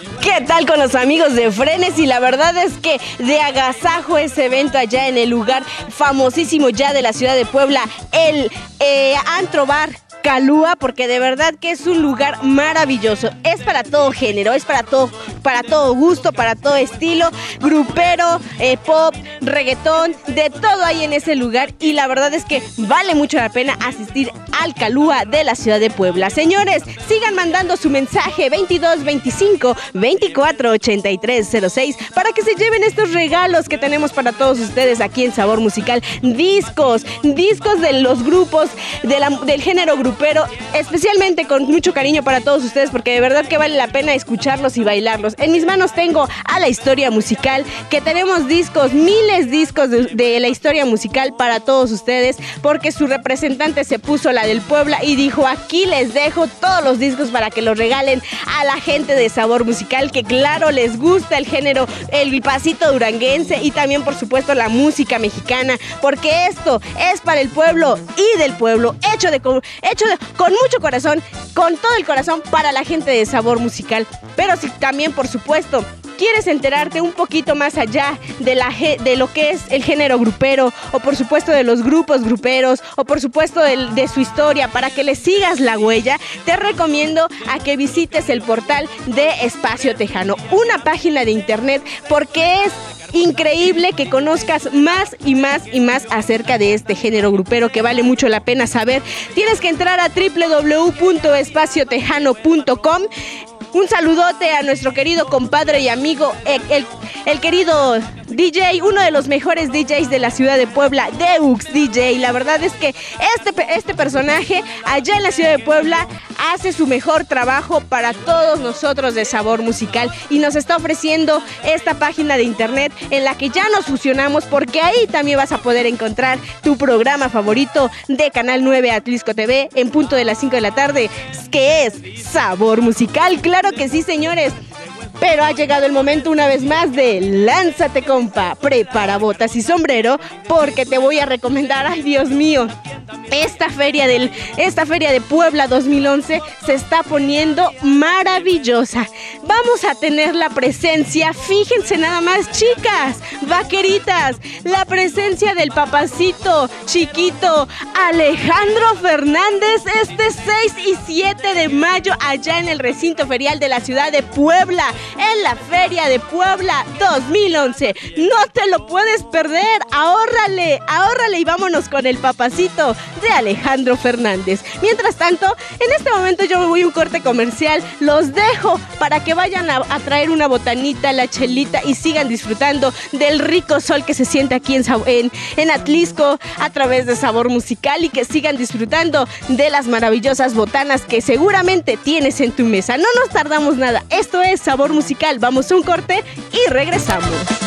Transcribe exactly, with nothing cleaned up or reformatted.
¿Qué tal con los amigos de Frenes? Y la verdad es que de agasajo ese evento allá en el lugar famosísimo ya de la ciudad de Puebla, el eh, Antro Bar Calúa, porque de verdad que es un lugar maravilloso. Es para todo género, es para todo, para todo gusto, para todo estilo, grupero, eh, pop, reggaetón, de todo hay en ese lugar. Y la verdad es que vale mucho la pena asistir al Calúa de la ciudad de Puebla. Señores, sigan mandando su mensaje veintidós veinticinco veinticuatro ochenta y tres cero seis para que se lleven estos regalos que tenemos para todos ustedes aquí en Sabor Musical. Discos, discos de los grupos de la, del género grupero, pero especialmente con mucho cariño para todos ustedes, porque de verdad que vale la pena escucharlos y bailarlos. En mis manos tengo a La Historia Musical, que tenemos discos, miles discos de, de La Historia Musical para todos ustedes, porque su representante se puso la del Puebla y dijo: aquí les dejo todos los discos para que los regalen a la gente de Sabor Musical, que claro, les gusta el género, el pasito duranguense y también por supuesto la música mexicana, porque esto es para el pueblo y del pueblo, hecho de hecho de, con mucho corazón, con todo el corazón para la gente de Sabor Musical. Pero si también por supuesto quieres enterarte un poquito más allá de, la, de lo que es el género grupero, o por supuesto de los grupos gruperos, o por supuesto de, de su historia, para que le sigas la huella, te recomiendo a que visites el portal de Espacio Tejano, una página de internet, porque es increíble que conozcas más y más y más acerca de este género grupero que vale mucho la pena saber. Tienes que entrar a doble u doble u doble u punto espacio tejano punto com. Un saludote a nuestro querido compadre y amigo, el, el, el querido D J, uno de los mejores D Js de la ciudad de Puebla, Deux D J. La verdad es que este, este personaje allá en la ciudad de Puebla hace su mejor trabajo para todos nosotros de Sabor Musical y nos está ofreciendo esta página de internet en la que ya nos fusionamos, porque ahí también vas a poder encontrar tu programa favorito de Canal nueve Atlisco T V en punto de las cinco de la tarde, que es Sabor Musical. Claro que sí, señores. Pero ha llegado el momento una vez más de lánzate, compa, prepara botas y sombrero, porque te voy a recomendar, ay Dios mío, esta feria, del, esta feria de Puebla dos mil once se está poniendo maravillosa. Vamos a tener la presencia, fíjense nada más, chicas, vaqueritas, la presencia del papacito chiquito Alejandro Fernández este seis y siete de mayo allá en el recinto ferial de la ciudad de Puebla, en la Feria de Puebla dos mil once. No te lo puedes perder, ahórrale, ahórrale y vámonos con el papacito de Alejandro Fernández. Mientras tanto, en este momento yo me voy a un corte comercial, los dejo para que vayan a, a traer una botanita, la chelita y sigan disfrutando del rico sol que se siente aquí en, en, en Atlisco a través de Sabor Musical, y que sigan disfrutando de las maravillosas botanas que seguramente tienes en tu mesa. No nos tardamos nada, esto es Sabor Musical, vamos a un corte y regresamos.